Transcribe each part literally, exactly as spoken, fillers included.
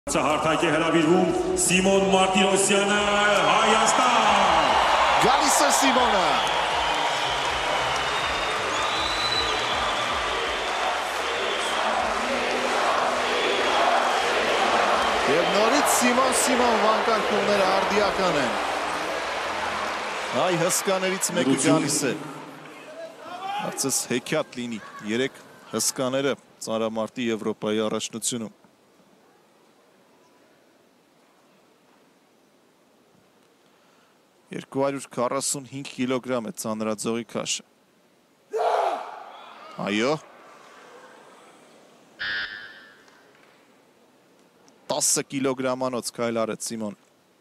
Հարթակ է հրավիրվում Սիմոն Մարտիրոսյանը Հայաստան։ Գալիս է Սիմոնը։ Եվ նորից Սիմոն Սիմոն վանկարկումները արդիական են։ Հայ հսկաներից մեկը գալիս է։ Կարծես հեքիաթ լինի երեք հսկաները ծանրամարտի Եվրոպայի առաջնությունում։ երկու հարյուր քառասունհինգ կիլոգրամ է ծանրաձողի քաշը։ Այո։ տասը կիլոգրամանոց քայլ արեց Սիմոն։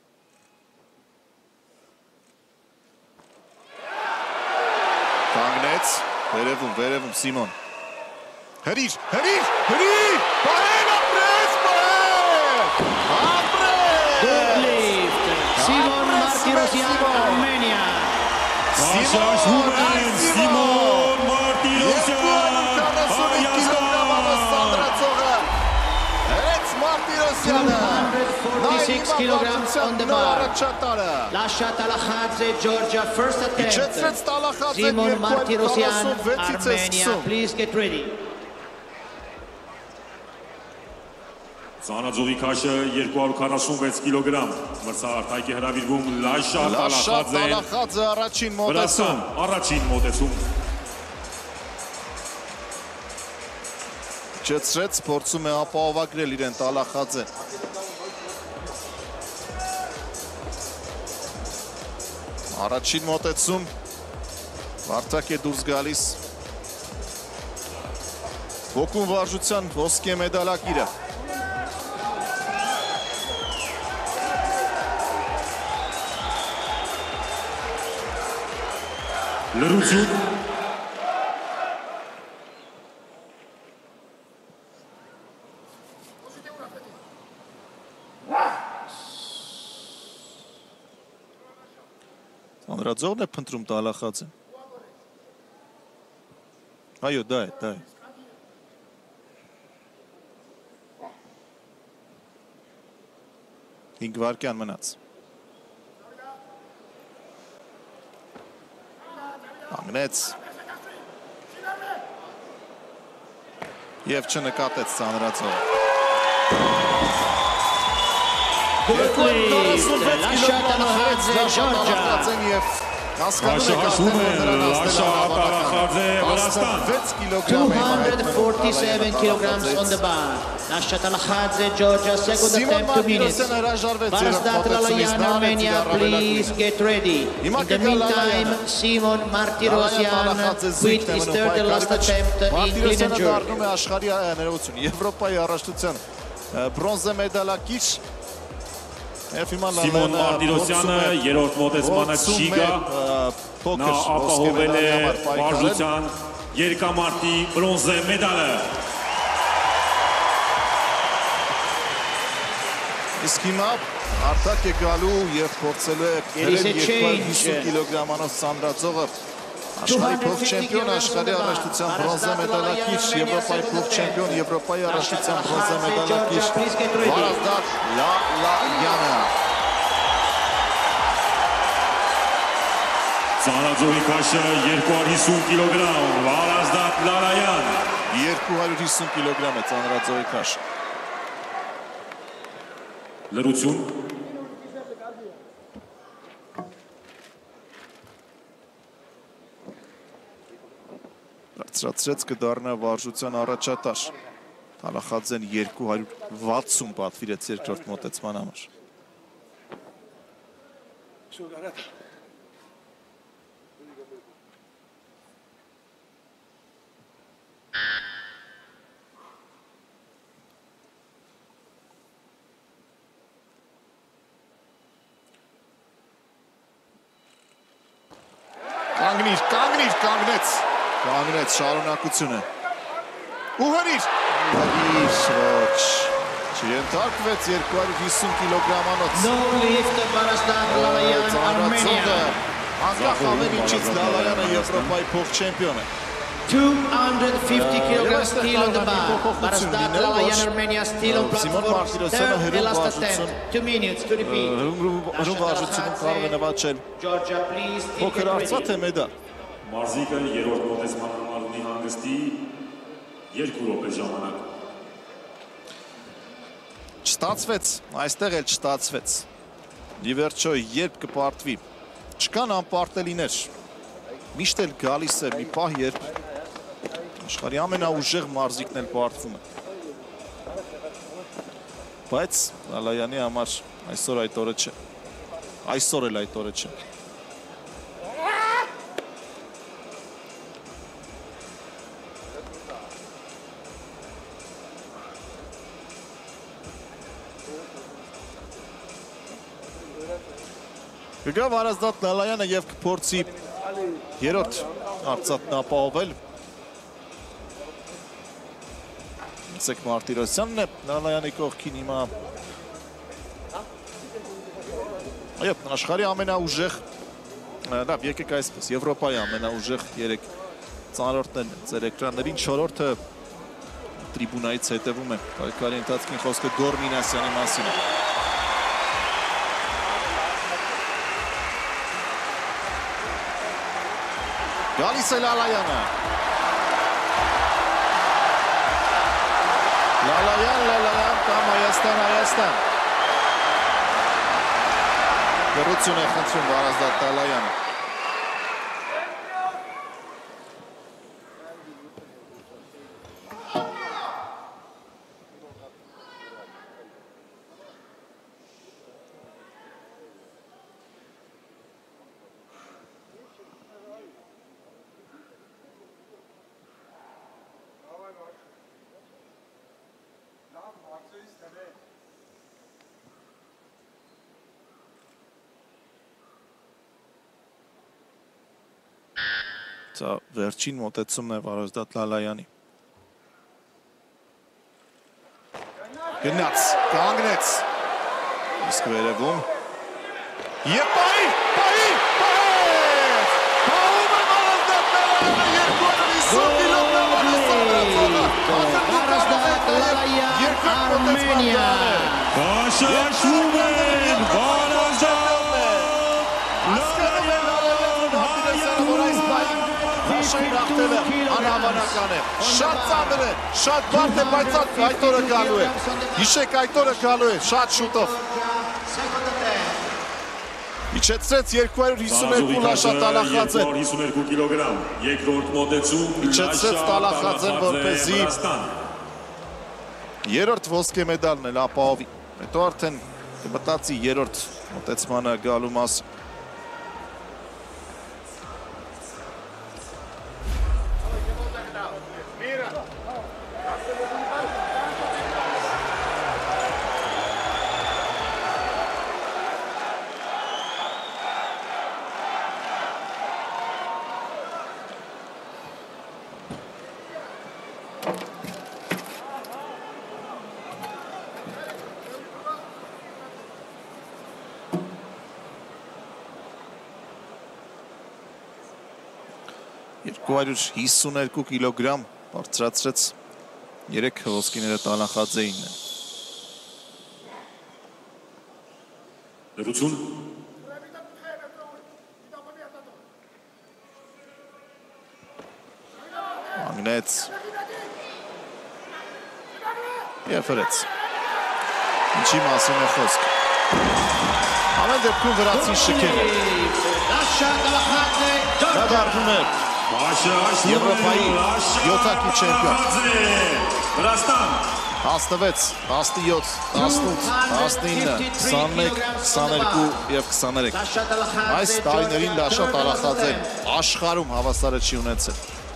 Կանգնեց, վերևում, վերևում Սիմոն։ Հրիր, հրիր, հրիր, պահել, ապրեց, պահել, ապրեց։ Սիմոն Մարտիրոսյան, Արմենիա։ Շարժվում են Սիմոն Մարտիրոսյան, forty-six kilograms on the bar. Lasha Talakhadze, Georgia, first attempt. Simon Martirosyan, Armenia. Please get ready. Ծանրաձողի քաշը երկու հարյուր քառասունվեց կիլոգրամ։ Մրցահարթակ է հրավիրվում Լաշա Տալախաձե առաջին մոտեցում։ Առաջին մոտեցում։ Չեցրեց, փորձում է ապահովագրել իրեն Տալախաձեն։ Առաջին մոտեցում Վարդակ է դուրս գալիս ոգուն վարժության ոսկե մեդալակիրը։ Լրություն։ Ծանրաձողն է փնտրում Տալախաձեն։ Այո, դա է, դա է։ հինգ վայրկյան մնաց։ Կանգնեց և չնկատեց ծանրաձողը։ Lasha Talakhadze, Georgia. Հաշվում է Լաշա Տալախաձե Վրաստան։ two forty-seven kilograms on the bar. Lasha Talakhadze, Georgia, second attempt, two minutes. Varazdat Lalayan, Armenia, please get ready. In the meantime, Simon Martirosyan quit his third and last attempt in clean and jerk. Աշխարհի Եվրոպայի առաջնության բրոնզե մեդալակիր Սիմոն Մարտիրոսյանը երրորդ մոտեցմանը չի գա, նա ապահովել է վարժության երկամարտի բրոնզե մեդալը։ Իսկ հիմա Արտակ է գալու և փորձելու է բերել երկու հարյուր հիսուն կիլոգրամանոց ծանրաձողը աշխարհի փոխչեմպիոն, աշխարհի առաջնության բրոնզե մեդալակիր, Եվրոպայի փոխչեմպիոն, Եվրոպայի առաջնության բրոնզե մեդալակիր Վարազդատ Լալայանը։ Ծանրաձողի քաշը երկու հարյուր հիսուն կիլոգրամ, Վարազդատ Լալայան։ երկու հարյուր հիսուն կիլոգրամ է ծանրաձողի քաշը։ Լրություն։ Բարձրացրեց կդառնա վարժության առաջատար։ Տալախաձեն երկու հարյուր վաթսուն պատվիրեց երկրորդ մոտեցման համար։ Կանգնիր, կանգնիր, կանգնեց։ Կանգնեց շարունակությունը։ Ու հրիր։ Հրիր, ոչ։ Չենթարկվեց երկու հարյուր հիսուն կիլոգրամանոց։ No lift, Varazdat Lalayan, Armenia. Անկախ ամեն ինչից Լալայանը Եվրոպայի փոխչեմպիոն է։ two hundred fifty kilograms still on the bar. Barasdat Lalayan Armenia still on platform. Third and last attempt. Two minutes to repeat. Georgia, please take it ready. Մարզիկը երրորդ մոտեցման համար ունի հանգստի երկու րոպե ժամանակ։ Չստացվեց, այստեղ էլ չստացվեց։ Իվերջո երբ կպարտվի։ Չկան անպարտելիներ։ Միշտ էլ գալիս է մի պահ, երբ աշխարհի ամենաուժեղ մարզիկն էլ պարտվում է։ Բայց Լալայանի համար այսօր այդ օրը չէ։ Այսօր էլ այդ օրը չէ։ Կգա Վարազդատ Լալայանը և կփորձի երրորդ արծաթն ապահովել։ Սեք Մարտիրոսյանն է Լալայանի կողքին հիմա։ Այո, աշխարհի ամենաուժեղ, լավ, եկեք այսպես, Եվրոպայի ամենաուժեղ երեք ծանրորդն են ձեր էկրաններին, չորրորդը տրիբունայից հետևում է։ Պայքարի ընթացքին խոսքը Գոր Մինասյանի մասին է։ Գալիս է Լալայանը։ Լալայան, Լալայան կամ Հայաստան, Հայաստան։ Գռություն է խնդրում Վարազդատ Լալայանը։ Սա վերջին մոտեցումն է Վարազդատ Լալայանի։ Գնաց, կանգնեց։ Իսկ վերևում։ Եվ պահի, պահի, պահեց։ Պահում է Վարազդատ Լալայանը երկու հիսուն կիլոգրամ Վարազդատ Լալայան, Արմենիա։ Բաշաշվում են Վարազդատ անհավանական է, շատ ծանր է, շատ բարդ է, բայց այդ օրը գալու է, հիշեք այդ օրը գալու է, շատ շուտով։ Իջեցրեց երկու հարյուր հիսուն երկու Լաշատ Ալախաձեն։ հիսուն երկու կիլոգրամ, երկրորդ մոտեցում Իջեցրեց Ալախաձեն, որպեսզի երրորդ ոսկե մեդալն էլ ապահովի։ Հետո արդեն կմտածի երրորդ մոտեցմանը գալու մասին։ երկու հարյուր հիսուն երկու կիլոգրամ բարձրացրեց երեք ոսկիները Ալախաձեին է։ Լրություն։ Անգնեց։ Եվ հրեց։ Ինչի մասին է խոսք։ Ամեն դեպքում վրացին շքել է։ Դա դարվում է Եվրոպայի յոթակի չեմպիոն։ Վրաստան։ տասնվեց, տասնյոթ, տասնութ, տասնինը, քսանմեկ, քսաներկու և քսաներեք։ Այս տարիներին Լաշատ Ալախաձեն աշխարհում հավասարը չի ունեցել։